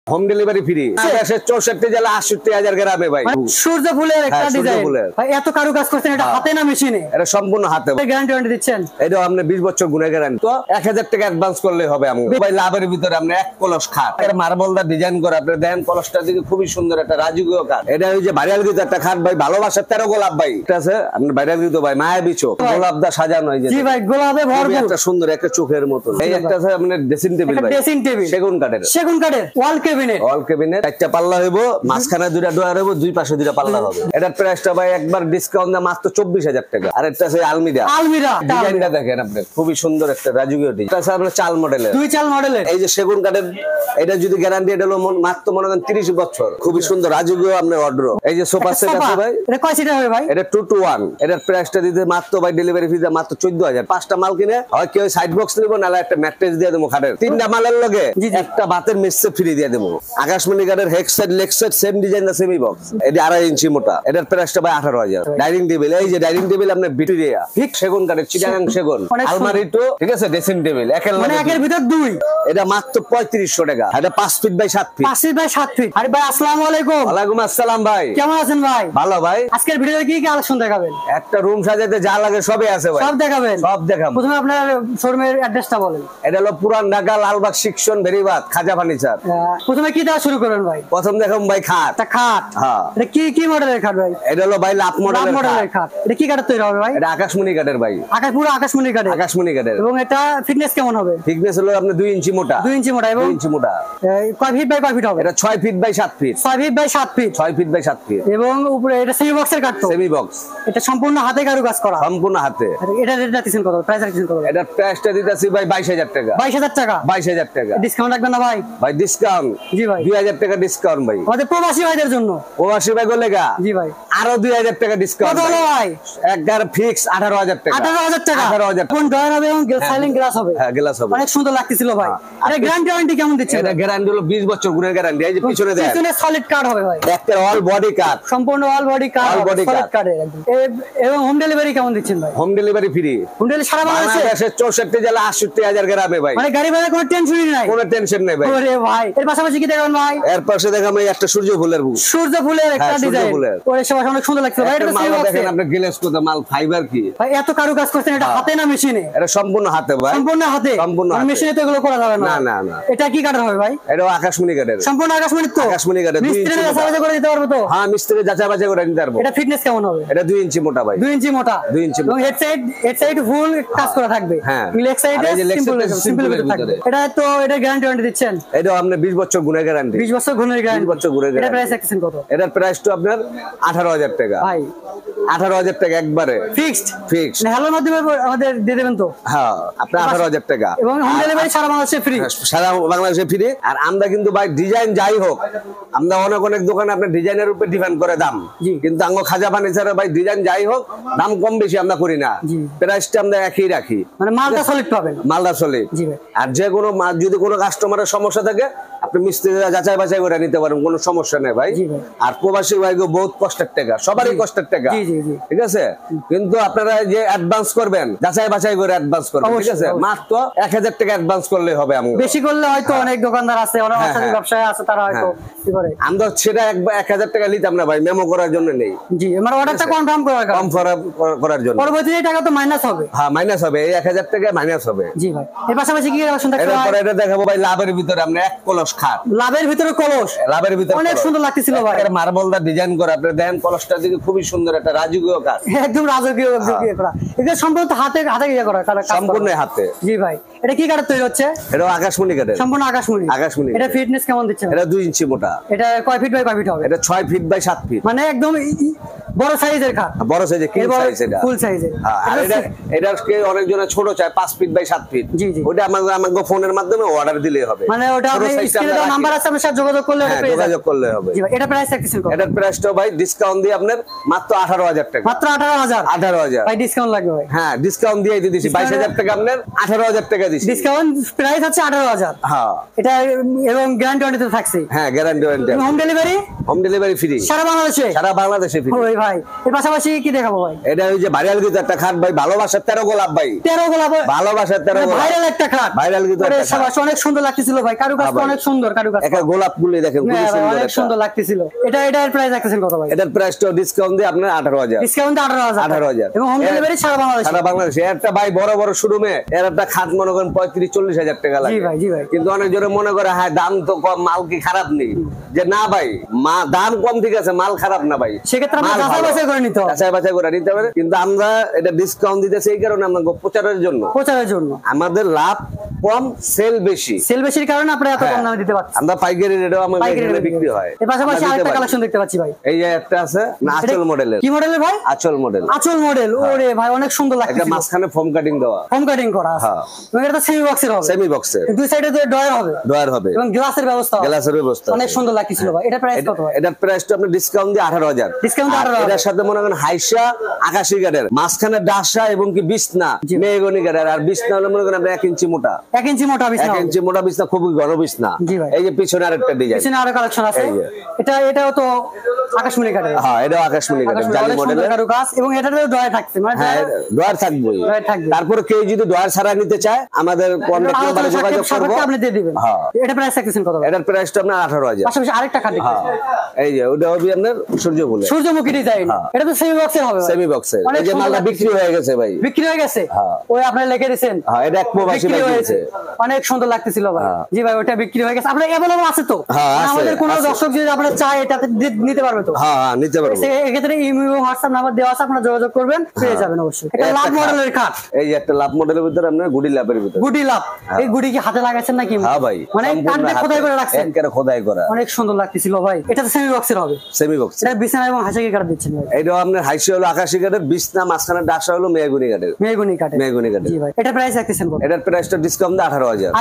Home delivery free. দেশের 64 জেলা 68,000 গ্রামে ভাই। সূর্য ফুলের একটা ডিজাইন ভাই, এত কারুকাজ করছেন, এটা হাতে না মেশিনে? এটা সম্পূর্ণ হাতে। গ্যারান্টি দিচ্ছেন? এটা আপনি 20 বছর গুণে গ্যারান্টি। তো 1000 টাকা অ্যাডভান্স করলে হবে। আমি ভাই লাভের ভিতরে আপনি এক কলস খাট এর মার্বেলটা ডিজাইন করে আপনি দেন, কলসটা দিকে খুবই সুন্দর একটা রাজকীয় কাঠ। এটা ওই যে ভাইরাল গীত একটা খাট ভাই, ভালোবাসার 13 গোলাপ ভাই। ঠিক আছে, আপনি ভাইরাল গীত ভাই মায়াবী চোখ, গোলাপদা সাজানো এই যে। জি ভাই, গোলাপে ভরপুর, একটা সুন্দর একটা চোখের মতো। এই একটা আছে আপনার ড্রেসিং টেবিল ভাই, ড্রেসিং টেবিল সেগুন কাঠের ওয়াল ক্যাবিনেট। ওয়াল ক্যাবিনেট একটা পাল্লা হইব, মাঝখানে দুইটা ডয়ার হইব, দুই পাশে দুইটা পাল্লা হবে। এটার প্রাইসটা ভাই একবার ডিসকাউন্ট দিয়ে মাত্র 24,000 টাকা। আর একটা আছে আলমিরা। ডিজাইনটা দেখেন আপনি, খুবই সুন্দর একটা রাজকীয় ডিজাইন। এটা আছে আপনার চাল মডেলের, দুই চাল মডেলের। এই যে সেগুন কাঠের, এটা যদি গ্যারান্টি, এটা হলো মাত্র মনে করেন 30 বছর। খুবই সুন্দর রাজকীয় আপনার অর্ডার। এই যে সোফা সেট আছে ভাই, এটা কয় সিটার হবে ভাই? এটা 2 to 1। এটার প্রাইসটা দিতে মাত্র ভাই ডেলিভারি ফি দিয়ে মাত্র 14,000। 5টা মাল কিনে হয় কেউ সাইড বক্স নিব, নালে একটা ম্যাট্রেস দিয়ে দেবো খাটের। 3টা মালের লগে একটা বাতের মেসে ফ্রি দিয়ে দেবো। আকাশমণি কাঠের head set leg set same design দা সেমি বক্স। এটা 2.5 ইঞ্চি মোটা। এটার প্রাইসটা ভাই 18,000। ডাইনিং টেবিল, এই যে ডাইনিং টেবিল আপনার ভিক্টোরিয়া সেগুন কাঠের, চিটাগাং সেগুন। আলমারি তো ঠিক আছে, ড্রেসিং টেবিল একের ভিতর দুই। এটা মাত্র 3500 টাকা। এটা 5 feet by 7 feet. 5 feet by 7 feet. আরে ভাই আসসালামু আলাইকুম। ওয়ালাইকুম আসসালাম ভাই, কেমন আছেন ভাই? ভালো ভাই। আজকের ভিডিওতে কি কি কালেকশন দেখাবেন? একটা রুম সাজাতে যা লাগে সবই আছে ভাই। সব দেখাবেন? সব দেখাবো। প্রথমে আপনার শোরুমের অ্যাড্রেসটা বলেন। এটা হলো পুরান ঢাকা লালবাগ সেকশন বেরিবাদ খাজা ফার্নিচার। প্রথমে কি দেওয়া শুরু করেন ভাই? প্রথম দেখাম ভাই খাট। খাট, হ্যাঁ। এটা কি মডেলের খাট ভাই? এটা হলো ভাই লাভ মডেলের খাট। এটা কি কাঠের তৈরি হবে ভাই? এটা আকাশমণি কাঠের ভাই। আকাশমণি কাঠের। আকাশমণি কাঠের। এবং এটা ফিটনেস কেমন হবে? ফিটনেস হলো আপনি 2 ইঞ্চি মোটা। 2 ইঞ্চি মোটা এবং 2 ইঞ্চি মোটা। কয় ফিট বাই কয় ফিট হবে? এটা 6 feet by 7 feet. 6 feet by 7 feet. 6 feet by 7 feet. এবং উপরে এটা সেমি বক্সের কাঠ তো? Semi box. এটা সম্পূর্ণ হাতে কারুকাজ করা? সম্পূর্ণ হাতে। এটা রেটটা দিছেন কত? প্রাইস রাখছেন কত? এটা প্রাইসটা দিতেছি ভাই 22,000 টাকা। 22,000 টাকা? 22,000 টাকা। ডিসকাউন্ট রাখবেন না ভাই? ভাই ডিসকাউন্ট, জি ভাই 2,000 টাকা ডিসকাউন্ট ভাই। আমাদের প্রবাসী ভাইদের জন্য। প্রবাসী ভাই গলেগা? জি ভাই। আরো 2,000 টাকা ডিসকাউন্ট। কত হলো ভাই? একবার ফিক্স 18,000 টাকা। 18,000 টাকা? 18,000 টাকা। কোন ডয়ার হবে এবং সাইলেন্ট গ্লাস হবে? হ্যাঁ গ্লাস হবে। অনেক সুন্দর লাগতেছিল ভাই। এটা গ্যারান্টি কেমন দিচ্ছেন? এটা গ্যারান্টি হলো 20 বছর গুণের গ্যারান্টি। এই যে পিছনে দেখেন, পিছনে সলিড কার্ড হবে ভাই। একটা অল বডি কার্ড, সম্পূর্ণ অল বডি কার্ড, সলিড কার্ডের একদম। এবং হোম ডেলিভারি কেমন দিচ্ছেন ভাই? Home delivery free. Home delivery সারা বাংলাদেশে? দেশের 64 জেলা 68,000 গ্রামে ভাই। মানে গাড়ি ভাড়া কোনো টেনশনই নাই? কোনো টেনশন নাই ভাই। ওরে ভাই, এর পাশাপাশি কি দেখাবেন ভাই? এর পাশে দেখাবো একটা সূর্য ফুলের বুক। সূর্য ফুলের একটা ডিজাইন। ওরে সবাই অনেক সুন্দর লাগছে ভাই। এটা মাল দেখেন আপনি, গ্লেজ কত মাল, ফাইবার কি ভাই, এত কারুকাজ করছেন। এটা হাতে না মেশিনে? এটা সম্পূর্ণ হাতে ভাই। সম্পূর্ণ হাতে? সম্পূর্ণ হাতে। মেশিনে তো এগুলো করা যাবে না। না না। এটা কি কাঠের হবে ভাই? এটা আকাশমণি কাঠের। সম্পূর্ণ আকাশমণি তো? আকাশমণি কাঠের। মিস্ত্রি যাচাই বাছাই করে দিতে পারবো তো? হ্যাঁ মিস্ত্রি যাচাই বাছাই করে দিতে পারবো। এটা ফিটনেস কেমন হবে? এটা 2 ইঞ্চি মোটা ভাই। 2 ইঞ্চি মোটা? 2 ইঞ্চি। এবং হেড সাইড ফুল কাজ করা থাকবে? হ্যাঁ। লেগ সাইডে সিম্পল থাকবে। এটা তো এটা গ্যারান্টি দিচ্ছেন? এটা আপনি 20 বছর গুণের গ্যারান্টি। 20 বছর গুণের গ্যারান্টি। 20 বছর গুণের গ্যারান্টি। এটা প্রাইস রাখছেন কত? এটার প্রাইস তো আপনার 18,000 টাকা ভাই। 18,000 টাকা একবারে ফিক্সড। ফিক্সড হ্যালোর মাধ্যমে আমাদের দিয়ে দেবেন তো? হ্যাঁ, আপনি 18,000 টাকা। এবং হোম ডেলিভারি সারা বাংলাদেশে ফ্রি? সারা বাংলাদেশে ফ্রি। আর আমরা কিন্তু ভাই ডিজাইন যাই হোক, আমরা অনেক দোকানে আপনার ডিজাইনের উপর ডিপেন্ড করে দাম, কিন্তু আঙ্গো খাজা ফার্নিচারে ভাই ডিজাইন যাই হোক দাম কম বেশি আমরা করি না। প্রাইসটা আমরা একই রাখি। মানে মালটা সলিড পাবেন? মালটা সলিড। আর যে কোনো যদি কোনো কাস্টমারের সমস্যা থাকে আপনি মিস্ত্রিরা যাচাই বাছাই করে নিতে পারেন, কোনো সমস্যা নেই ভাই। আর প্রবাসী ভাইগো বহুত কষ্টের টাকা, সবারই কষ্টের টাকা, ঠিক আছে? কিন্তু আপনারা যে অ্যাডভান্স করবেন যাচাই বাছাই করে অ্যাডভান্স করবেন, ঠিক আছে? মাত্র 1,000 টাকা অ্যাডভান্স করলে হবে। বেশি করলে হয়তো অনেক দোকানদার আছে, অনেক ব্যবসায়ী আছে, তারা হয়তো কি করে, আমরা সেটা 1,000 টাকা নিতাম না ভাই, মেমো করার জন্য নেই। জি, আমার অর্ডারটা কনফার্ম করার জন্য। পরবর্তীতে টাকা তো মাইনাস হবে? হ্যাঁ মাইনাস হবে, এই 1,000 টাকা মাইনাস হবে। জি ভাই। এর পাশাপাশি কি কালেকশন থাকবে? এরপর এটা দেখাবো ভাই লাভের ভিতরে আপনি এক কলস খাট। লাভের ভিতরে কলস? লাভের ভিতরে অনেক সুন্দর লাগতেছিল ভাই। এর মার্বেলটা ডিজাইন করা আপনি দেন, কলসটা দিকে খুবই সুন্দর একটা রাজকীয় কাজ। একদম রাজকীয় করা। এটা সম্পূর্ণ হাতে ইয়ে করা, সম্পূর্ণ হাতে। জি ভাই। এটা কি কাঠের তৈরি হচ্ছে? এটা আকাশমণি কাঠের। সম্পূর্ণ আকাশমণি? আকাশমণি। এটা ফিটনেস কেমন দিচ্ছেন? এটা 2 ইঞ্চি মোটা। এটা কয় ফিট বাই কয় ফিট হবে? এটা 6 ফিট বাই 7 ফিট। মানে একদম বড় সাইজের খাট? বড় সাইজের, কিং সাইজ, এটা ফুল সাইজের। আর এটাকে অনেক জন ছোট চায় 5 ফিট বাই 7 ফিট। জি জি। ওটা আমাকে ফোনের মাধ্যমে অর্ডার দিলেই হবে। মানে ওটা আপনি স্ক্রিনে দাও নাম্বার আছে, আপনার সাথে যোগাযোগ করলে ওটা পেয়ে যাবেন। যোগাযোগ করলে হবে। জি ভাই। এটা প্রাইস রাখছেন কত? এটার প্রাইসটা ভাই ডিসকাউন্ট দিয়ে আপনার মাত্র 18,000 টাকা। মাত্র 18,000? 18,000 ভাই। ডিসকাউন্ট লাগবে ভাই? হ্যাঁ ডিসকাউন্ট দিয়ে দিয়েছি, 22,000 টাকা আপনার 18,000 টাকা দিছি। ডিসকাউন্ট প্রাইস হচ্ছে 18,000? হ্যাঁ। এটা এবং গ্যারান্টি ওয়ারেন্টি তো থাকছে? হ্যাঁ guarantee warranty. Home delivery? Home delivery free সারা বাংলাদেশে? সারা বাংলাদেশে ফ্রি। ওই ভাই এর পাশাপাশি কি দেখাবো ভাই? এটা ওই যে ভাইরাল গীত একটা খাট ভাই, ভালোবাসার 13 গোলাপ ভাই, 13 গোলাপ, ভালোবাসার 13 গোলাপ, ভাইরাল একটা খাট, ভাইরাল গীত একটা খাট। অনেক সুন্দর লাগতেছিল ভাই, কারুকাজটা অনেক সুন্দর, কারুকাজ একটা গোলাপ গুলি দেখেন খুব সুন্দর, অনেক সুন্দর লাগতেছিল। এটার প্রাইস রাখতেছেন কত ভাই? এটার প্রাইসটা ডিসকাউন্ট দিয়ে আপনার 18,000, ডিসকাউন্ট 18,000 এবং হোম হ্যাঁ। ডেলিভারি সারা বাংলাদেশে, সারা বাংলাদেশে। একটা ভাই বড় বড় শোরুমে এর একটা খাট মনে করেন 35-40 হাজার টাকা লাগে। জি ভাই, জি ভাই। কিন্তু অনেক জনে মনে করে হ্যাঁ দাম তো কম, মাল কি খারাপ নেই, যে না ভাই দাম কম ঠিক আছে, মাল খারাপ না ভাই, সেক্ষেত্রে আমরা যাচাই বাছাই করে নিতে হবে, যাচাই বাছাই করে নিতে হবে। কিন্তু আমরা এটা ডিসকাউন্ট দিতেছি এই কারণে আমরা প্রচারের জন্য, আমাদের লাভ কম, সেল বেশি, সেল বেশির কারণে আপনারা এত কম দামে দিতে পারছেন। আমরা পাইকারি রেটেও আমাদের এখানে বিক্রি হয়। এর পাশাপাশি আরেকটা কালেকশন দেখতে পাচ্ছি ভাই, এই যে একটা আছে না আঁচল মডেলের। কি মডেলের ভাই? আঁচল মডেল, আঁচল মডেল। ওরে ভাই অনেক সুন্দর লাগছে, একটা মাঝখানে ফোম কাটিং দেওয়া, ফোম কাটিং করা আছে। হ্যাঁ, এবং এটা সেমি বক্সের হবে, সেমি বক্সের, দুই সাইডে ডয়ার হবে, ডয়ার হবে এবং গ্লাসের ব্যবস্থা হবে, গ্লাসের ব্যবস্থা অনেক সুন্দর লাগছিল ভাই। এটা প্রাইস কত ভাই? এটার প্রাইসটা আপনি ডিসকাউন্ট দিয়ে 18,000, ডিসকাউন্ট 18,000। এটার সাথে মনে করেন হাইসা আকাশী কাঠের, মাঝখানে ডাসা এবং কি বিছনা মেহগনি কাঠের, আর বিছনা হলো মনে করেন 1 ইঞ্চি মোটা, 1 ইঞ্চি মোটা বিছনা, 1 ইঞ্চি মোটা বিছনা, খুবই ঘন বিছনা। এই যে পিছনে আরেকটা ডিজাইন, পিছনে আরো কালেকশন আছে। এটাও তো আকাশমণি কাঠের, হ্যাঁ এটাও আকাশমণি কাঠের জালি মডেলের কারুকাজ, এবং এটাতেও ডয়ার থাকছে, মানে হ্যাঁ ডয়ার থাকবে। তারপরে কেউ যদি ডয়ার ছাড়া নিতে চায় আমাদের কন্টাক্ট নম্বরে যোগাযোগ করব, আপনি দিয়ে দিবেন। হ্যাঁ এটা প্রাইস রাখতেছেন কত? এটার প্রাইসটা আপনার 18,000। পাশাপাশি আরেকটা খাট দেখুন, এই যে ওটা হবে আপনার সূর্যমুখী, সূর্যমুখী ডিজাইন। এটা তো সেমি বক্সের হবে, সেমি বক্সের। এই যে মালটা বিক্রি হয়ে গেছে ভাই, বিক্রি হয়ে গেছে। ওই আপনি লিখে দিয়েছেন, হ্যাঁ এটা এক প্রবাসী ভাই কিনছে, অনেক সুন্দর লাগতেছিল ভাই। জি ভাই ওটা বিক্রি হয়ে গেছে, আপনার अवेलेबल আছে তো? হ্যাঁ আছে। আমাদের কোনো দর্শক যদি আপনারা চায় এটা নিতে পারবে তো? হ্যাঁ হ্যাঁ নিতে পারবে। এই ক্ষেত্রে ইমেল এবং হোয়াটসঅ্যাপ নাম্বার দেওয়া আছে, আপনারা যোগাযোগ করবেন, পেয়ে যাবেন অবশ্যই। এটা লাভ মডেলের খাট, এই যে একটা লাভ মডেলের ভিতরে আপনার গুডি লাভের ভিতরে, গুডি লাভ। এই গুডি কি হাতে লাগাইছেন নাকি? হ্যাঁ ভাই, মানে কাটে খোদাই করে রাখছেন, একেবারে খোদাই করা, অনেক সুন্দর লাগতেছিল ভাই। এটা তো সেমি বক্সের হবে, সেমি বক্স। এটা বিছানা এবং হাসাকি কাঠ দিচ্ছেন ভাই। এইটাও আপনার হাইসি হলো আকাশী কাঠের, বিছনা মাঝখানে ডাসা হলো মেহগনি কাঠের, মেহগনি কাঠের, মেহগনি কাঠের। জি ভাই। এটা প্রাইস রাখতেছেন কত? এটার প্রাইসটা ডিসকাউন্ট দিয়ে 18,000,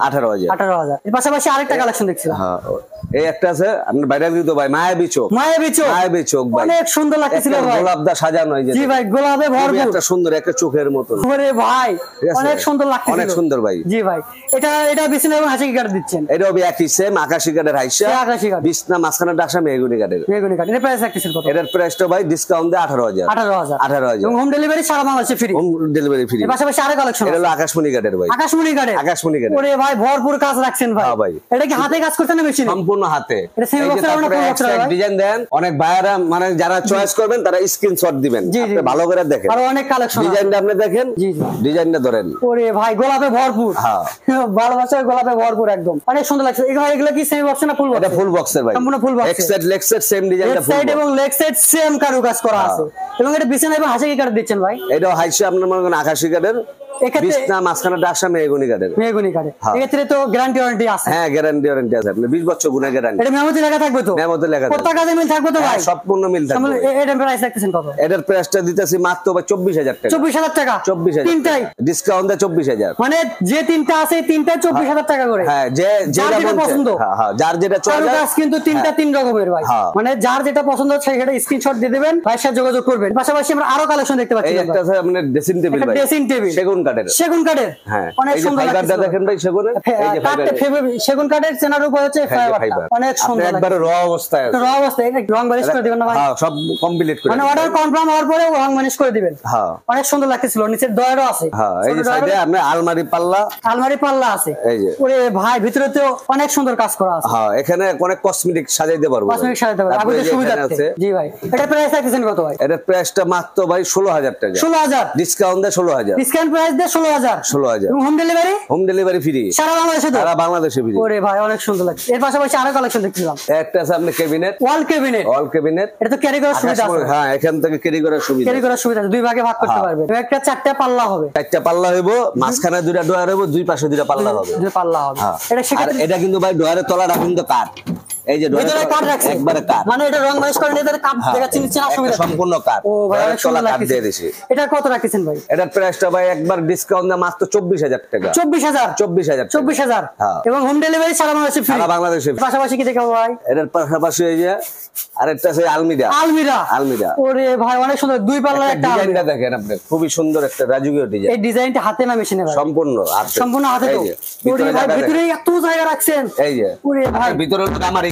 18,000। এর পাশাপাশি আরেকটা কালেকশন দেখছিলাম, হ্যাঁ এই একটা আছে আপনার ভাইরাল দিত ভাই, মায়াবী চোখ, মায়াবী চোখ ভাই, অনেক সুন্দর লাগতেছিল ভাই, গোলাপ দা সাজানো, এই যে জি ভাই গোলাপে ভরপুর, একটা সুন্দর একটা চোখের মতো, ওরে ভাই অনেক সুন্দর লাগতেছিল, অনেক সুন্দর ভাই। জি ভাই এটা বিছনা এবং হাসাকি কাঠ দিচ্ছেন, এটাও একই সেম আকাশী কাঠের হাইসা, আকাশী কাঠ, বিছনা মাঝখানে ডাসা মেহগনি কাঠের, মেহগনি কাঠ। এর প্রাইস রাখতেছেন কত? এটার প্রাইসটা ভাই ডিসকাউন্ট দিয়ে 18,000, এবং হোম ডেলিভারি সারা বাংলাদেশে ফ্রি, হোম ডেলিভারি ফ্রি। এর পাশাপাশি আরেক কালেকশন, এটা হলো আকাশমণি কাঠের ভাই, আকাশমণি কাঠের। ওরে ভাই ভরপুর কাজ রাখছেন ভাই। হ্যাঁ ভাই, এটা কি হাতে কাজ করতেন না মেশিনে? সম্পূর্ণ হাতে। এটা সেমি বক্সের হবে না ফুল বক্সের হবে? ডিজাইন দেন, অনেক ভাইয়ারা মানে যারা চয়েস করবেন তারা স্ক্রিনশট দিবেন, আপনি ভালো করে দেখেন, আর অনেক কালেকশন, ডিজাইনটা আপনি দেখেন, জি ডিজাইনটা ধরেন। ওরে ভাই গোলাপে ভরপুর, হ্যাঁ ভালোবাসার গোলাপে ভরপুর, একদম অনেক সুন্দর লাগছে। এগুলো কি সেমি বক্স না ফুল বক্স? এটা ফুল বক্সের ভাই, সম্পূর্ণ full box, leg side same ডিজাইনটা, ফুল সাইড এবং লেগ সাইড সেম কারুকাজ করা আছে। এবং এটা বিছানা এবং হাসাকি কাঠ দিচ্ছেন ভাই, এটাও হাইসা আপনার মনে করেন আকাশী কাঠের, বিছনা মাঝখানে ডাসা মেহগনি কাঠের, এক্ষেত্রে তো গ্যারান্টি ওয়ারেন্টি আছে। হ্যাঁ গ্যারান্টি আছে, আপনি 20 বছর গুণে গ্যারান্টি। এটা মেমোতে লেখা থাকবে তো? মেমোতে লেখা থাকবে, কত টাকা মিল থাকবে তো ভাই? সম্পূর্ণ মিল থাকবে। এটার প্রাইস রাখতেছেন কত? এটার প্রাইসটা দিতেছি মাত্র 24,000 টাকা। 24,000 টাকা, 24,000 তিনটাই ডিসকাউন্ট দেয় 24,000, মানে যে তিনটা আছে তিনটাই 24,000 টাকা করে। হ্যাঁ যেটা পছন্দ, হ্যাঁ যার যেটা চলে কাজ কিন্তু তিনটা তিন রকমের ভাই, মানে যার যেটা পছন্দ সেটা স্ক্রিনশট দিয়ে দিবেন, ভাইয়ের সাথে যোগাযোগ করবেন। পাশাপাশি আমরা আরো কালেকশন দেখতে পাচ্ছি, এই একটা আছে আপনাদের ড্রেসিং টেবিল ভাই, ড্রেসিং টেবিল সেগুন কাঠের, হ্যাঁ অনেক সুন্দর ফাইবারটা দেখেন ভাই, সেগুনের এই যে সেগুন কাঠের চেনার উপর হচ্ছে ফাইবারটা অনেক সুন্দর, একবারে র অবস্থায় আছে, র অবস্থায় রং বানিশ করে দিবেন না ভাই? হ্যাঁ সব কমপ্লিট করে, মানে অর্ডার কনফার্ম হওয়ার পরে রং বানিশ করে দিবেন। হ্যাঁ অনেক সুন্দর লাগতেছিল, নিচের ডয়ারও আছে, হ্যাঁ এই যে সাইডে আপনি আলমারি পাল্লা আছে, এই যে ওরে ভাই ভিতরে তো অনেক সুন্দর কাজ করা আছে। হ্যাঁ এখানে অনেক কসমেটিক সাজাইতে পারবো, কসমেটিক সাজাইতে পারবো, আপনাদের সুবিধা আছে। জি ভাই এটা প্রাইস রাখতেছেন কত ভাই? এটার প্রাইসটা মাত্র ভাই 16,000 টাকা, 16,000 ডিসকাউন্ট দেয় 16,000, ডিসকাউন্ট প্রাইস দেয় 16,000 এবং হোম ডেলিভারি ফ্রি সারা বাংলাদেশে ফ্রি। ওরে ভাই অনেক সুন্দর লাগছে। এর পাশাপাশি আরো কালেকশন দেখছিলাম, একটা আছে আপনি ক্যাবিনেট, ওয়াল ক্যাবিনেট, এটা তো ক্যারি করার সুবিধা আছে। হ্যাঁ এখান থেকে ক্যারি করার সুবিধা আছে, দুই ভাগে ভাগ করতে পারবেন, একটা চারটা পাল্লা হবে, হইবো, মাঝখানে দুইটা ডয়ার হইবো, দুই পাশে দুইটা পাল্লা হবে, এটা কিন্তু ভাই ডয়ারের তলাটা কিন্তু কাঠ, এই যে ভিতরে কাঠ রাখছে একবারে কাঠ, মানে এটা রং মাইশ করে নিতে কাঠ দেখাচ্ছি নিচে অসুবিধা, সম্পূর্ণ কাঠ। ও ভাই অনেক সুন্দর লাগছে। এটা কত রাখতেছেন ভাই? এটার প্রাইসটা ভাই একবার ডিসকাউন্ট দিয়ে মাত্র 24,000 টাকা, 24,000 এবং হোম ডেলিভারি সারা বাংলাদেশে ফ্রি। পাশাপাশি কি দেখাবো ভাই? এটার পাশাপাশি এই যে আরেকটা আছে আলমিরা, ওরে ভাই অনেক সুন্দর, দুই পাল্লার একটা ডিজাইনটা দেখেন আপনি, খুবই সুন্দর একটা রাজকীয় ডিজাইন। এই ডিজাইনটা হাতে না মেশিনে ভাই? সম্পূর্ণ হাতে তো। ওরে ভাই ভিতরে এত জায়গা রাখছেন, এই যে ওরে ভাই ভিতরে তো আমার এই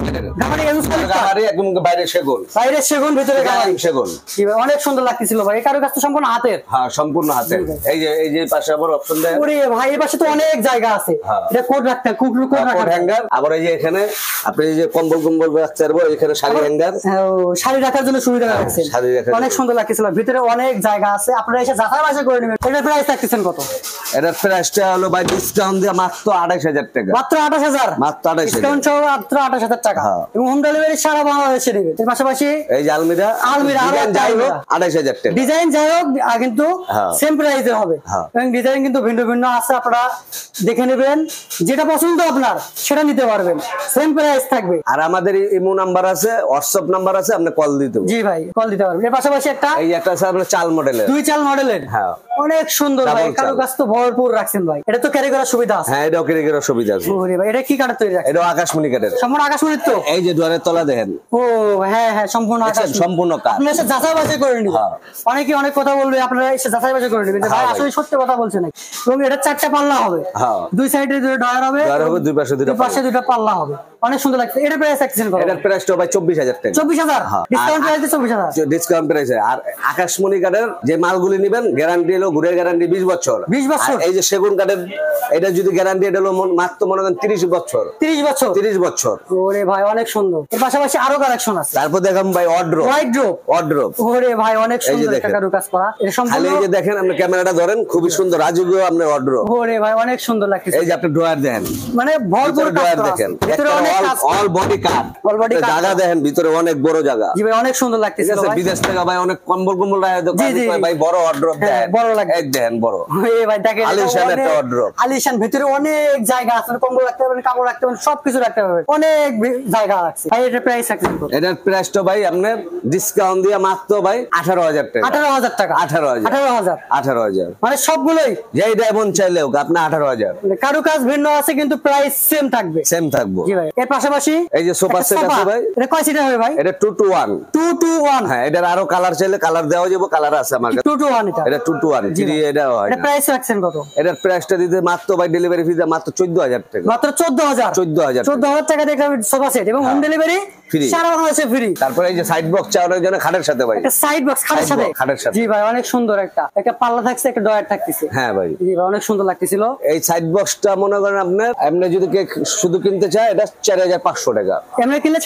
গামারি এলুসালিক গামারি একদম বাইরে সেগুন, বাইরে সেগুন ভিতরে গামারি সেগুন। জি ভাই অনেক সুন্দর লাগতেছিল ভাই। এই কারুকাজটা সম্পূর্ণ হাতের। হ্যাঁ সম্পূর্ণ হাতের। এই যে পাশে আবার অপশন দেয়। ওরে ভাই এই পাশে তো অনেক জায়গা আছে। এটা কোট রাখতে কোট রাখতে হ্যাঙ্গার। আবার এই যে এখানে আপনি এই যে কম্বল রাখতে পারবো, এখানে শাড়ি হ্যাঙ্গার। শাড়ি রাখার জন্য সুবিধা রাখছেন। অনেক সুন্দর লাগতেছিল। ভিতরে অনেক জায়গা আছে, আপনারা এসে যাচাই বাছাই করে নেবেন। এটার প্রাইস থাকতেছেন কত? এটার প্রাইসটা হলো ভাই ডিসকাউন্ট দিয়ে মাত্র 28000 টাকা। মাত্র 28000? মাত্র 28000 ডিসকাউন্ট সহ মাত্র 28000 টাকা। এবং হোম ডেলিভারি সারা বাংলাদেশে নেবে। এর পাশাপাশি এই যে আলমিরা যাই হোক 28000 টাকা। ডিজাইন যাই হোক কিন্তু সেম প্রাইসে হবে। এবং ডিজাইন কিন্তু ভিন্ন ভিন্ন আছে, আপনারা দেখে নেবেন, যেটা পছন্দ আপনার সেটা নিতে পারবেন, সেম প্রাইস থাকবে। আর আমাদের ইমো নাম্বার আছে, হোয়াটসঅ্যাপ নাম্বার আছে, আপনি কল দিতে পারবেন। জি ভাই কল দিতে পারবেন। এর পাশাপাশি একটা আছে আপনার চাল মডেলের, 2 চাল মডেলের। হ্যাঁ অনেক সুন্দর ভাই, কারুকাজ তো ভরপুর রাখছেন ভাই। এটা তো ক্যারি করার সুবিধা আছে। হ্যাঁ এটাও ক্যারি করার সুবিধা আছে। ওরে ভাই এটা কি কাঠের তৈরি রাখছেন? এটাও আকাশমণি কাঠের। সম্পূর্ণ আকাশমণির তো? এই যে দুয়ারের তলা দেখেন। ও হ্যাঁ হ্যাঁ সম্পূর্ণ আকাশমণি, সম্পূর্ণ কাঠ। আপনি এসে যাচাই বাছাই করে নিবেন। অনেকে অনেক কথা বলবে, আপনারা এসে যাচাই বাছাই করে নিবেন ভাই আসলে সত্যি কথা বলছেন নাকি। এবং এটা 4টা পাল্লা হবে, দুই সাইডে 2 ডয়ার হবে, দুই পাশে 2টা পাল্লা হবে। অনেক সুন্দর লাগছে। এটা প্রাইস রাখছেন কত? এটার প্রাইসটা ভাই 24000 টাকা। 24000 ডিসকাউন্ট প্রাইসে 24000 ডিসকাউন্ট প্রাইসে। আর আকাশমণি কাঠের যে মালগুলি নেবেন গ্যারান্টি হলো ঘুরে গ্যারান্টি 20 বছর। 20 বছর। এই যে সেগুন কাঠের এটা যদি গ্যারান্টি এটা হলো মাত্র মনে করেন 30 বছর। 30 বছর? 30 বছর। ওরে ভাই অনেক সুন্দর। এর পাশাপাশি আরো কালেকশন আছে। তারপর দেখাম ভাই ওয়ার্ড্রোব। ওরে ভাই অনেক সুন্দর একটা কারুকাজ করা। এটা সম্পূর্ণ খালি এই যে দেখেন, আপনি ক্যামেরাটা ধরেন, খুবই সুন্দর রাজকীয় আপনার ওয়ার্ড্রোব। ওরে ভাই অনেক সুন্দর লাগতেছে। এই যে আপনি ড্রয়ার দেখেন, মানে ভরপুর ড্রয়ার দেখেন, ভিতরে অনেক কাজ, অল বডি কাট, জায়গা দেখেন ভিতরে অনেক বড় জায়গা। জি ভাই অনেক সুন্দর লাগতেছে ভাই। বিদেশ থেকে ভাই অনেক কম্বল রাখে দোকান ভাই, বড় ওয়ার্ড্রোব দেন, বড় লাগে এক দেখেন বড়। এই ভাই দেখেন আলিশান একটা ওয়ার্ড্রোব। আলিশান, ভিতরে অনেক জায়গা আছে, কম্বল রাখতে পারবেন, কাপড় রাখতে পারবেন, সবকিছু রাখতে পারবেন, অনেক জায়গা আছে ভাই। এটার প্রাইস রাখছেন কত? এটার প্রাইসটা ভাই আপনার ডিসকাউন্ট দিয়ে মাত্র ভাই 18000 টাকা। 18000 টাকা? 18000 মানে সবগুলোই যেই ডায়মন্ড চাইলে হোক আপনি 18000। কারুকাজ ভিন্ন আছে কিন্তু প্রাইস সেম থাকবে। সেম থাকবে। জি ভাই। এর পাশাপাশি এই যে সোফা সেট আছে ভাই। এটা কয় সিটার হবে ভাই? এটা 2 to 1। 2 to 1? হ্যাঁ এটার আরো কালার চাইলে কালার দেওয়া যাবে, কালার আছে আমার কাছে। 2 to 1 এটা 2 to 1। এটা হয় এটা প্রাইস রাখছেন কত? এটার প্রাইসটা দিতে মাত্র ভাই ডেলিভারি ফি মাত্র 14000 টাকা। মাত্র 14000 টাকা দেখলাম সোফা সেট, এবং হোম ডেলিভারি ফ্রি, সারা বাংলাদেশে ফ্রি। তারপরে এই যে সাইড বক্স চাওয়ার জন্য খাটের সাথে ভাই, একটা সাইড বক্স খাটের সাথে। জি ভাই অনেক সুন্দর, একটা পাল্লা থাকছে, একটা ডয়ার থাকতেছে। হ্যাঁ ভাই। জি ভাই অনেক সুন্দর লাগতেছিল। এই সাইড বক্সটা মনে করেন আপনার এমনি যদি কেউ শুধু কিনতে চায় এটা 4500 টাকা। এমনি কিনলে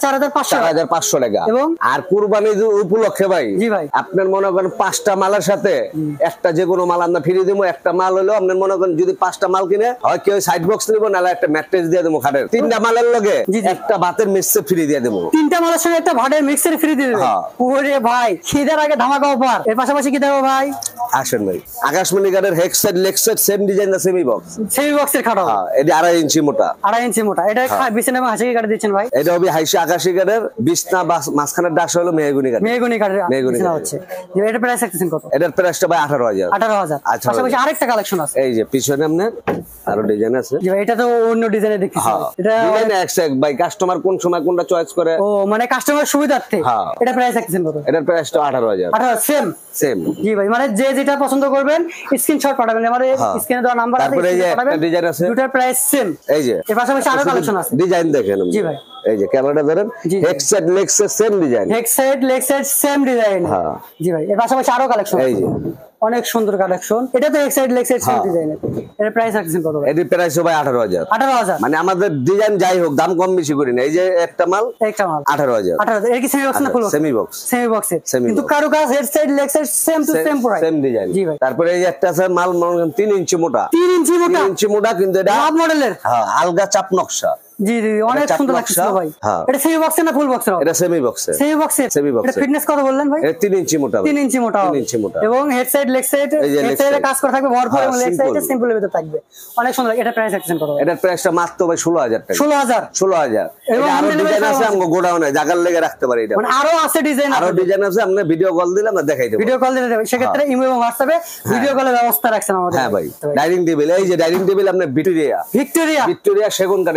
4500 টাকা। এবং আর কুরবানি উপলক্ষে ভাই, জি ভাই, আপনার মনে করেন 5টা মালের সাথে একটা যে কোনো মাল আমরা ফ্রি দেবো। একটা মাল হলো আপনার মনে করেন যদি 5টা মাল কিনে হয় কেউ সাইড বক্স নিবো, নাহলে একটা ম্যাট্রেস দিয়ে দেবো খাটের। 3টা মালের লগে একটা ভাতের মিক্সার ফ্রি দিয়ে দেবো। 3টা মালের সঙ্গে একটা ভাতের মিক্সার ফ্রি দিয়ে দেবো। ওরে ভাই খিদের আগে ধামাকা অফার। এর পাশাপাশি কি দেবো ভাই? আসেন ভাই, আকাশমণি কাঠের head set leg set same design না, সেমি বক্সের খাট হবে। এটা 2.5 ইঞ্চি মোটা। 2.5 ইঞ্চি মোটা। এটা বিছানা এবং হাসি কাঠ দিচ্ছেন ভাই? এটা হবে হাইসা আকাশি কাঠের, বিছনা মাঝখানের ডাস হলো মেহগনি কাঠের। বিছানা হচ্ছে। এটা প্রাইস রাখতেছেন কত? এটার প্রাইসটা ভাই 18000। পাশাপাশি আরেকটা কালেকশন আছে। এই যে পিছনে আপনার আরো ডিজাইন আছে। জি ভাই এটা তো অন্য ডিজাইনে দেখতেছি। এটা ডিজাইন এক ভাই, কাস্টমার কোন সময় কোনটা চয়েস করে। ও মানে কাস্টমার সুবিধার্থে। এটা প্রাইস রাখতেছেন কত? এটার প্রাইসটা 18000। সেম। জি ভাই মানে যেটা পছন্দ করবেন স্ক্রিনশট পাঠাবেন, আমাদের স্ক্রিনে দেওয়া নাম্বার আছে। তারপরে এই যে একটা ডিজাইন আছে, দুটার প্রাইস সেম। এই যে এর পাশাপাশি আরো কালেকশন আছে। ডিজাইন দেখেন। জি ভাই এই যে ক্যামেরাটা ধরেন, headset leg set same design. Headset same design. জি ভাই এর পাশাপাশি আরো কালেকশন। এই যে অনেক সুন্দর কালেকশন। এটা তো হেডসেট লেগ সেট সেম ডিজাইনের। এর প্রাইস রাখছেন কত? এর প্রাইস ভাই 18000। 18000 মানে আমাদের ডিজাইন যাই হোক দাম কম বেশি করি না। এই যে একটা মাল 18000। এর কি সেমি বক্স না ফুল বক্স? Semi box. কিন্তু কারুকাজ headset leg set same to same price, same design. জি ভাই। তারপরে এই একটা আছে মাল 3 ইঞ্চি মোটা। 3 ইঞ্চি মোটা কিন্তু এটা লাভ মডেলের। আলগা চাপ নকশা। জি অনেক সুন্দর লাগছে ভাই। এটা সেমি বক্স না ফুল বক্স? এটা সেমি বক্স। এটা ফিটনেস কত বললেন ভাই? এটা 3 ইঞ্চি মোটা। 3 ইঞ্চি মোটা এবং হেডসেট লেগ সেট হেডসেটে কাজ করা থাকবে ভরপুর, এবং লেগ সাইডে সিম্পলের ভিতর থাকবে। অনেক সুন্দর। এটা প্রাইস রাখছেন কত? এটার প্রাইসটা মাত্র ভাই 16000 টাকা। 16000। এবং আরো ডিজাইন আছে আমগো গোডাউনে জায়গার লেগে রাখতে পারি। এটা মানে আরো আছে ডিজাইন, আরো ডিজাইন আছে। আপনি ভিডিও কল দিলে আমরা দেখাই দেব। ভিডিও কল দিলে সেক্ষেত্রে ইমো এবং হোয়াটসঅ্যাপে ভিডিও কলের ব্যবস্থা রাখছেন আমাদের। হ্যাঁ ভাই। ডাইনিং টেবিল, এই যে ডাইনিং টেবিল আপনার ভিক্টোরিয়া সেগুন কাঠের, চিটাগাং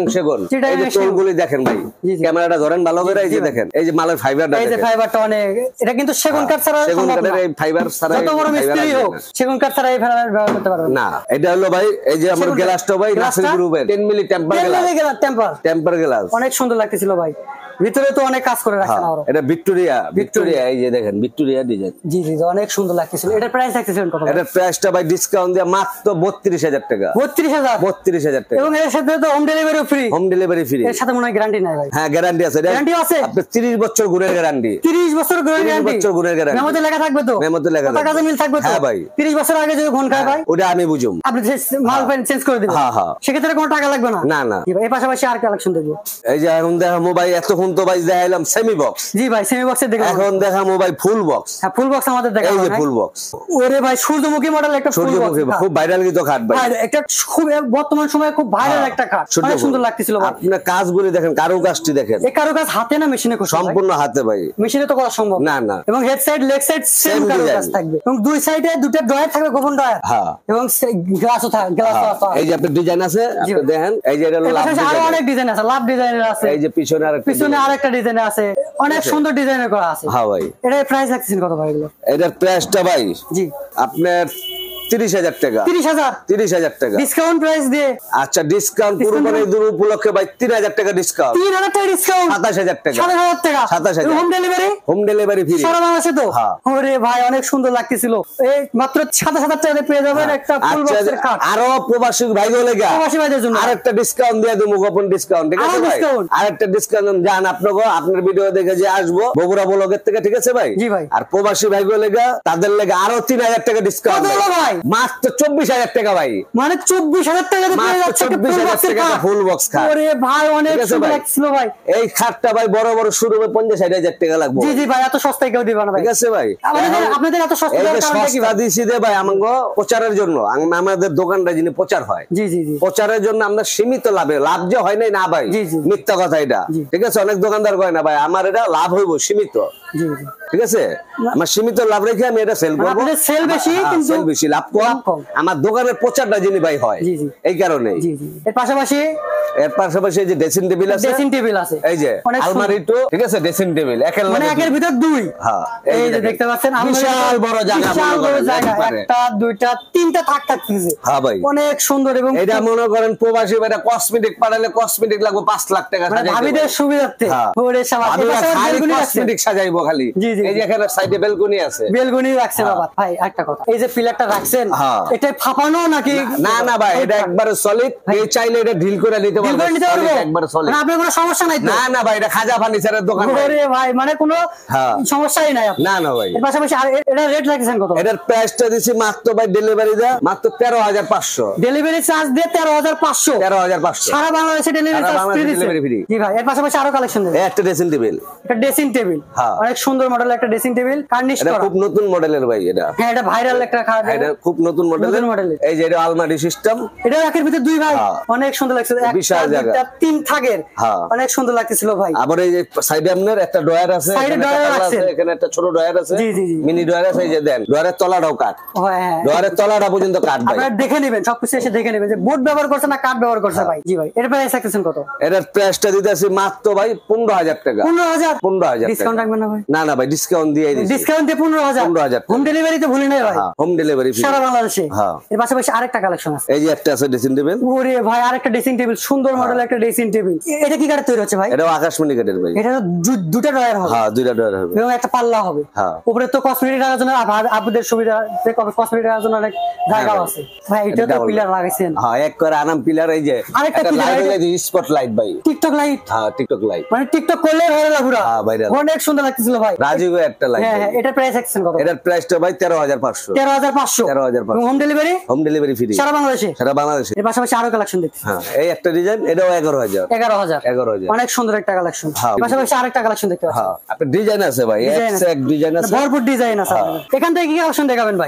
সেগুন। চিটাগাং এই যে সেগুন। টোলগুলি দেখেন ভাই, জি, জি। ক্যামেরাটা ধরেন ভালো করে, এই যে দেখেন এই যে মালের ফাইবারটা এই যে দেখেন, ফাইবারটা অনেক, এটা কিন্তু সেগুন কাঠ ছাড়া সেগুন সম্ভব কাঠের না। এই ফাইবার ছাড়া যত বড় মিস্ত্রি হোক সেগুন কাঠ ছাড়া এই ফাইবার ব্যবহার করতে পারবে না। না। এটা হলো ভাই এই যে আমার সেগুন কাঠ। গ্লাসটা ভাই গ্লাসটা? নাসির গ্রুপের 10 milli temper glass, temper temper glass. অনেক সুন্দর লাগতেছিল ভাই, ভিতরে তো অনেক কাজ করে রাখছেন আরো। এটা ভিক্টোরিয়া এই যে দেখেন ভিক্টোরিয়া ডিজাইন। জি জি জি, অনেক সুন্দর লাগতেছিল। এটার প্রাইস রাখতেছিলেন কত? এটার প্রাইসটা ভাই ডিসকাউন্ট দিয়ে মাত্র 32,000 টাকা। 32,000। 32,000 টাকা। এবং এর সাথে তো home delivery free. Home delivery free. এর সাথে মনে হয় গ্যারান্টি নাই ভাই? হ্যাঁ গ্যারান্টি আছে। গ্যারান্টি আছে? আপনি 30 বছর গুণের গ্যারান্টি। 30 বছর গ্যারান্টি। 30 বছর গুণের গ্যারান্টি। মেমোতে লেখা থাকবে তো? মেমোতে লেখা কথা কাজে মিল থাকবে তো? হ্যাঁ ভাই। 30 বছর আগে যদি ঘন খায় ভাই, ওটা আমি বুঝুম। আপনি মাল চেঞ্জ করে দিবেন। হ্যাঁ, হ্যাঁ। সেক্ষেত্রে কোনো টাকা লাগবে না? না, না। জি ভাই, এর পাশাপাশি আর কালেকশন দেখবো। এই যে এখন দেখামো ভাই, এতক্ষণ তো ভাই দেখাইলাম সেমি বক্স। জি ভাই, সেমি বক্সে দেখলাম। এখন দেখামো ভাই ফুল বক্স। হ্যাঁ, ফুল বক্স আমাদের এই দেখাবো। যে ফুল বক্স। ওরে ভাই, সূর্যমুখী মডেল একটা ফুল বক্স। সূর্যমুখী খুব ভাইরাল কিন্তু খাট ভাই। ভাই একটা খুব বর্তমান সময়ে খুব ভাইরাল একটা কাঠ, অনেক সুন্দর লাগতেছিল ভাই। আপনি কাজগুলি দেখেন, কারুকাজটি দেখেন। এই কারুকাজ হাতে না মেশিনে করছে? সম্পূর্ণ হাতে ভাই। মেশিনে তো করা সম্ভব না, না। এবং head side leg side same Same কারুকাজ design। থাকবে এবং দুই সাইডে দুটো ড্রয়ার থাকবে, গোপন ড্রয়ার। হ্যাঁ। এবং গ্লাসও থাকবে, গ্লাসও আছে। এই যে আপনার ডিজাইন আছে, আপনি দেখেন এই যে এটা হলো এর লাভ পাশে আরো ডিজাইন। অনেক ডিজাইন আছে, লাভ ডিজাইনের আছে। এই যে পিছনে আরেকটা পিছনে আরেকটা ডিজাইন আছে, অনেক সুন্দর ডিজাইনের করা আছে। হ্যাঁ ভাই। এটা প্রাইস রাখছেন কত ভাই এগুলো? এটার প্রাইসটা ভাই জি আপনার 30,000 টাকা। 30,000 30,000 টাকা। ডিসকাউন্ট প্রাইস দিয়ে। আচ্ছা ডিসকাউন্ট কুরবানি ঈদ উপলক্ষে ভাই 3,000 টাকা ডিসকাউন্ট। 3,000 টাকা ডিসকাউন্ট। 27,000 টাকা। 27,000 টাকা। 27,000 home delivery? Home delivery free. সারা বাংলাদেশে তো? হ্যাঁ। ওরে ভাই, অনেক সুন্দর লাগতেছিল। এই মাত্র 27,000 টাকাতে পেয়ে যাবেন একটা ফুল আচ্ছা, বক্সের কাঠ। আরো প্রবাসী ভাই গলেগা প্রবাসী ভাইদের জন্য আরেকটা ডিসকাউন্ট দিয়ে দেবো, গোপন ডিসকাউন্ট। ঠিক আছে আরো ভাই? discount? আরেকটা ডিসকাউন্ট জান আপনাকে, আপনার ভিডিও দেখে যে আসবো বগুড়া ব্লগের থেকে। ঠিক আছে ভাই? জি ভাই। আর প্রবাসী ভাই গলেগা তাদের লেগে আরো 3,000 টাকা ডিসকাউন্ট। কত হলো ভাই? মাত্র 24,000 টাকা ভাই। মানে 24,000 টাকাতে পেয়ে মাত্র যাচ্ছে একটা ফুল 24,000 বক্সের টাকা কাঠ। ফুল বক্স খাট। ওরে ভাই, অনেক ঠিক আছে সুন্দর ভাই? লাগছিল ভাই। এই খাটটা ভাই বড় বড় শুরু 50-60,000 টাকা লাগবে। জি জি ভাই, এত সস্তায় কেউ দিবে না ভাই। ঠিক আছে ভাই? আপনাদের এত সস্তা এই যে দেওয়ার কারণটা কি সস্তা ভাই? দিছি দে ভাই আমাকে প্রচারের জন্য। আমাদের দোকানটা যিনি প্রচার হয়, জি জি জি প্রচারের জন্য আমরা সীমিত লাভে, লাভ যে হয় নাই না ভাই, জি, জি। মিথ্যা কথা এটা। জি। ঠিক আছে? অনেক দোকানদার কয় না ভাই আমার এটা লাভ হইব সীমিত। জি জি। ঠিক আছে? আমার সীমিত লাভ রেখে আমি এটা সেল করব। আপনাদের sell বেশি, কিন্তু সেল বেশি, লাভ লাভ কম। কম। আমার দোকানের প্রচারটা যিনি ভাই হয়, জি, জি। এই কারণে। জি জি। এর পাশাপাশি এর পাশাপাশি এই যে ড্রেসিং টেবিল আছে, ড্রেসিং টেবিল আছে। এই যে অনেক সুন্দর। আলমারি তো, ঠিক আছে? ড্রেসিং টেবিল একের মানে লগে একের দুই। ভিতর দুই। হ্যাঁ, এই যে দেখেন। দেখতে পাচ্ছেন, বিশাল বড় জায়গা, বিশাল মনে বড় করেন, জায়গা, একবারে। একটা দুইটা তিনটা থাক থাকতেছে। হ্যাঁ ভাই। অনেক সুন্দর এবং এটা মনে করেন প্রবাসী ভাইরা কসমেটিক পাঠালে কসমেটিক লাগবে 5 লাখ টাকা মানে সাজাইতে ভাবিদের পারে। সুবিধার্থে। হ্যাঁ। ওরে শালা, ভাবিরা এর পাশে খালি বেলকনি রাখছে। কসমেটিক সাজাইবো খালি। জি, জি, এই যে জি। এখানে সাইডে বেলকনি আছে। বেলকনি রাখছে বাবা। ভাই একটা কথা, এই যে পিলারটা রাখছেন, হ্যাঁ। এটা ফাঁপানো নাকি? না না ভাই, এটা একবারে সলিড। এই চাইলে এটা ঢিল করে নিতে ডিল পারবে। করে নিতে পারবো? solid, একবারে সলিড। মানে আপনার কোনো সমস্যা নাই তো? না না ভাই, এটা খাজা ফার্নিচারের দোকান ভাই। ওরে ভাই, মানে কোনো হ্যাঁ। সমস্যাই নাই আপনার। না না ভাই, এর পাশাপাশি আর এটা রেট রাখছেন কত? এটার প্রাইসটা দিছি মাত্র ভাই ডেলিভারি দা মাত্র 13,500। ডেলিভারি চার্জ দিয়ে 13,500। 13,500। সারা বাংলাদেশে ডেলিভারি সারা চার্জ ফ্রি বাংলাদেশে দিচ্ছে। delivery free। জি ভাই, এর পাশাপাশি আরো কালেকশন দেন। একটা ড্রেসিং টেবিল। এটা ড্রেসিং টেবিল, হ্যাঁ। অনেক সুন্দর মডেল একটা ড্রেসিং টেবিল, কার্নিশ এটা করা। খুব নতুন মডেলের ভাই এটা। হ্যাঁ, এটা ভাইরাল একটা খাট। এটা খুব নতুন মডেলের। নতুন মডেলের। এই যে এটা আলমারি সিস্টেম। এটা একের ভিতর দুই ভাই, হ্যাঁ। অনেক সুন্দর লাগছে। বিশাল একটা, জায়গা। দুইটা, তিন থাকের, হ্যাঁ। অনেক সুন্দর লাগতেছিল ভাই। আবার এই যে সাইডে আপনার একটা ড্রয়ার আছে, Side এ এখানে drawer একটা পাল্লা আছে। আছে, এখানে একটা ছোট ড্রয়ার আছে, জি, জি, জি। মিনি ড্রয়ার আছে। এই যে দেন ড্রয়ারের তলাটাও কাঠ, হ্যাঁ হ্যাঁ। ড্রয়ারের তলাটা পর্যন্ত কাঠ ভাই। আপনারা দেখে নেবেন, সবকিছু এসে দেখে নেবেন যে বোর্ড ব্যবহার করছে না কাঠ ব্যবহার করছে ভাই। জি ভাই, এর প্রাইস রাখতেছেন কত? এটার প্রাইসটা দিতেছি মাত্র ভাই 15,000 টাকা। 15,000। 15,000 ডিসকাউন্ট রাখবেন না ভাই? না না ভাই, ডিসকাউন্ট দিয়ে দিছি। ডিসকাউন্ট দিয়ে 15,000। 15,000 হোম ডেলিভারি তো ভুলি নাই ভাই, হোম ডেলিভারি ফ্রি। সারা বাংলাদেশে। হ্যাঁ। এর পাশাপাশি আরেকটা কালেকশন আছে। এই যে একটা আছে ড্রেসিং টেবিল। ওরে ভাই, আরেকটা ড্রেসিং টেবিল, সুন্দর মডেল একটা ড্রেসিং টেবিল। এটা কি কাঠের তৈরি হচ্ছে ভাই? এটাও আকাশমণি কাঠের ভাই। এটা দুটো ড্রয়ার হবে হ্যাঁ, দুইটা ড্রয়ার হবে। এবং একটা পাল্লা হবে। হ্যাঁ। উপরে তো কসমেটিক রাখার জন্য আপুদের সুবিধা, কসমেটিক রাখার জন্য অনেক জায়গাও আছে ভাই। এটা তো double পিলার লাগাইছেন। হ্যাঁ, এক করে আনাম পিলার। এই যে আরেকটা একটা pillar, লাইট এটা- হইছে স্পট লাইট ভাই। টিকটক লাইট, হ্যাঁ, টিকটক লাইট। মানে টিকটক করলে ভাইরাল পুরো। হ্যাঁ, viral। অনেক সুন্দর লাগতেছিল ভাই। রাজীব একটা লাইট। হ্যাঁ হ্যাঁ, এটার প্রাইস রাখছেন কত? এটার প্রাইসটা ভাই 13,500। 13,500। 13,500। Home delivery home delivery free সারা বাংলাদেশে। সারা বাংলাদেশে। এর পাশাপাশি আরো কালেকশন দেখছি। হ্যাঁ, এই একটা ডিজাইন, এটাও 11,000। 11,000। 11,000। অনেক সুন্দর একটা কালেকশন। হ্যাঁ। এর পাশাপাশি আরেকটা কালেকশন দেখতে পাচ্ছি। হ্যাঁ, আপনার ডিজাইন আছে ভাই, ডিজাইন আছে। এক ডিজাইন আছে। ভরপুর ডিজাইন আছে আপনাদের। এখান থেকে কি কালেকশন দেখাবেন ভাই?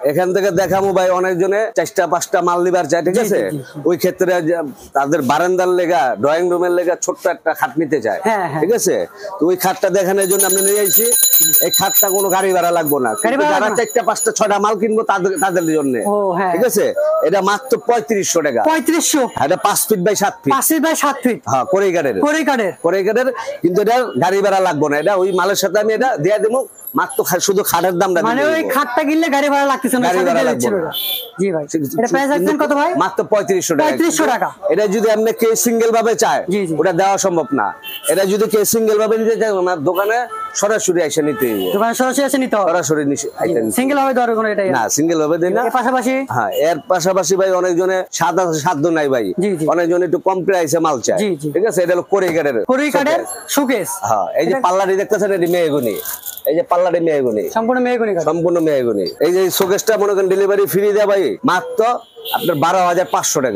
এখান থেকে দেখামু ভাই অনেকজনে 4টা 5টা মাল নিবার চায়, ঠিক আছে? ওই ক্ষেত্রে তাদের বারান্দার লেগা, ড্রয়িং রুমের লেগা ছোট্ট একটা খাট নিতে চায়, ঠিক আছে? তো ওই খাটটা দেখানোর জন্য আমরা নিয়ে আইছি। এই খাটটা কোনো গাড়ি ভাড়া লাগবে না, যারা 4টা 5টা 6টা মাল কিনবো তাদের জন্য, ঠিক আছে? এটা মাত্র 3500 টাকা। 3500? এটা 5 feet by 7 feet. 5 feet by 7 feet, হ্যাঁ, কোরিকাটের। কিন্তু এটা গাড়ি ভাড়া লাগবে না, এটা ওই মালের সাথে আমি এটা দিয়ে দেবো। মাত্র শুধু খাটের দামটা, মানে ওই খাটটা কিনলে গাড়ি ভাড়া লাগতেছে না, গাড়ি ভাড়া লাগবে না। জি ভাই, এটা প্রাইস রাখছেন কত ভাই? মাত্র 3500 টাকা। 3500 টাকা। এটা যদি আপনি কে সিঙ্গেল ভাবে চায় ওটা দেওয়া সম্ভব না। এটা যদি কে সিঙ্গেল ভাবে নিতে চায় আমার দোকানে সরাসরি এসে নিতে হবে। দোকানে সরাসরি এসে নিতে হবে, সরাসরি সিঙ্গেল ভাবে দেওয়ার কোনো এটাই না, সিঙ্গেল ভাবে দেই না। এর পাশাপাশি, হ্যাঁ, এর পাশাপাশি ভাই অনেকজনে সাধ্য নাই ভাই, অনেকজন একটু কম প্রাইসে মাল চায়, ঠিক আছে? এটা হলো কোরিকাটের শোকেস। হ্যাঁ, এই যে পাল্লাটি দেখতেছেন এটি মেহগনি, এই যে পাল্লাটি মেহগনি, সম্পূর্ণ মেহগনি। এই যে শোকেসটা মনে করেন ডেলিভারি ফ্রি দেয় ভাই, মাত্র আপনার 12,500 টাকা।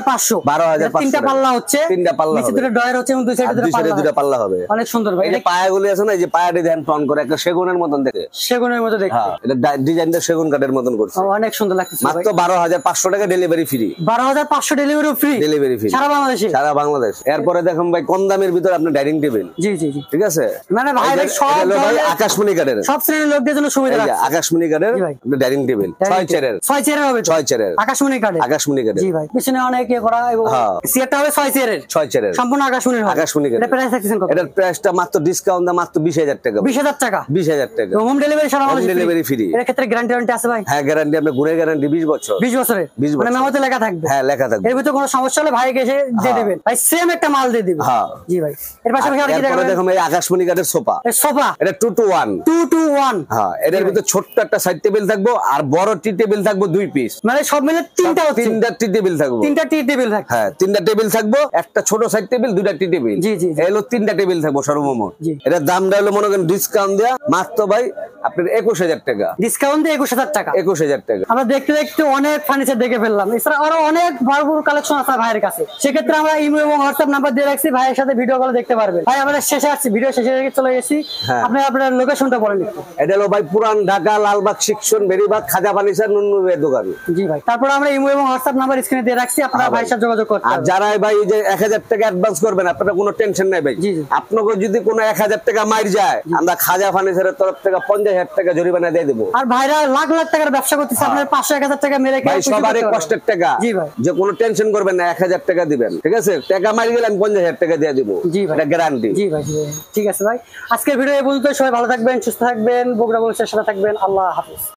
12,500 তিনটা পাল্লা হচ্ছে, নিচে দুটো ডয়ার হচ্ছে এবং দুই সাইডে দুটো পাল্লা হবে। অনেক সুন্দর ভাই। এই যে পায়াগুলি আছে না, এই যে পায়াটি ধ্যান টন করে একটা সেগুনের মতন দেখে, সেগুনের মতো দেখতে। হ্যাঁ, এটা ডিজাইনটা সেগুন কাঠের মতন করছে, অনেক সুন্দর লাগতেছে। মাত্র 12,500 টাকা ডেলিভারি ফ্রি। 12,500 ডেলিভারি ফ্রি সারা বাংলাদেশ। এরপরে দেখুন ভাই কম দামের ভিতরে আপনি ডাইনিং টেবিল, ঠিক আছে? মানে ভাই সব আকাশমণি কাঠের, সব শ্রেণীর লোকদের জন্য সুবিধা আছে। আকাশমণি কাঠের আপনি ডাইনিং টেবিল 6 চেয়ারের হবে, 6 চেয়ারের আকাশমণি কাঠের। জি ভাই, পিছনে অনেক করা এবং চেয়ারটা হবে 6 চেয়ারের সম্পূর্ণ আকাশমণির হবে। এটা প্রাইস রাখছেন কত? এটার প্রাইসটা মাত্র ডিসকাউন্ট দা মাত্র 20,000 টাকা। 20,000 টাকা। হোম ডেলিভারি সারা বাংলাদেশে ডেলিভারি ফ্রি। এর ক্ষেত্রে গ্যারান্টি আছে ভাই? হ্যাঁ, গ্যারান্টি আপনি গুণের গ্যারান্টি 20 বছর। 20 বছরের মানে মেমোতে লেখা থাকবে? হ্যাঁ, লেখা থাকবে। এর ভিতরে কোনো সমস্যা হলে ভাইকে এসে দিয়ে দিবেন, ভাই সেম একটা মাল দিয়ে দিবেন। হ্যাঁ জি ভাই। এর পাশাপাশি আর কি দেখেন, দেখুন এই আকাশমণি কাঠের সোফা, এটা 2 to 1। হ্যাঁ, এর ভিতরে ছোট্ট একটা সাইড টেবিল থাকবে আর বড় টি টেবিল থাকবে 2 পিস, মানে সব মিলে তিনটা টি টেবিল থাকবে। 3টা টি টেবিল থাকবে। হ্যাঁ, 3টা টেবিল থাকবে, একটা ছোট সাইড টেবিল, 2টা টি টেবিল। এই হলো 3টা টেবিল থাকবে সর্বমোট। এটার দামটা হলো মনে করেন ডিসকাউন্ট দেয়া মাত্র ভাই আপনার 21,000 টাকা। ডিসকাউন্ট দিয়ে 21,000 টাকা। 21,000 টাকা। আমরা দেখতে অনেক ফার্নিচার দেখে ফেললাম, এছাড়া আরো অনেক ভরপুর কালেকশন আছে ভাইয়ের কাছে। সেক্ষেত্রে আমরা ইমো এবং হোয়াটসঅ্যাপ নাম্বার দিয়ে রাখছি, ভাইয়ের সাথে ভিডিও কলে দেখতে পারবেন। ভাই আমরা শেষে আসছি, ভিডিও শেষে চলে গেছি। আপনি আপনার লোকেশনটা বলেন একটু। এটা হলো ভাই পুরান ঢাকা লালবাগ সেকশন বেরিবাগ খাজা ফার্নিচার নুননুরের দোকান। জি ভাই। তারপর আমরা ইমো এবং হোয়াটসঅ্যাপ নাম্বার স্ক্রিনে দিয়ে রাখছি, আপনারা ভাইয়ের সাথে যোগাযোগ করতে পারবেন। আর যারা ভাই এই যে 1,000 টাকা অ্যাডভান্স করবেন, আপনারা কোনো টেনশন নাই ভাই। আপনাকে যদি কোনো 1,000 টাকা মাইর যায়, আমরা খাজা ফার্নিচারের তরফ থেকে 50,000 টাকা জরিমানা দিয়ে দেবো। আর ভাইরা লাখ লাখ টাকার ব্যবসা করতেছে, আপনার 500-1,000 টাকা মেরে ভাই সবারই কষ্টের টাকা। জি ভাই, যে কোনো টেনশন করবেন না, 1,000 টাকা দিবেন, ঠিক আছে? টাকা মারি গেলে আমি 50,000 টাকা দিয়ে দিব, এটা গ্যারান্টি। জি ভাই, ঠিক আছে ভাই। আজকের ভিডিও এই পর্যন্ত। সবাই ভালো থাকবেন, সুস্থ থাকবেন, বগুড়া বলছের সাথে থাকবেন। আল্লাহ হাফেজ।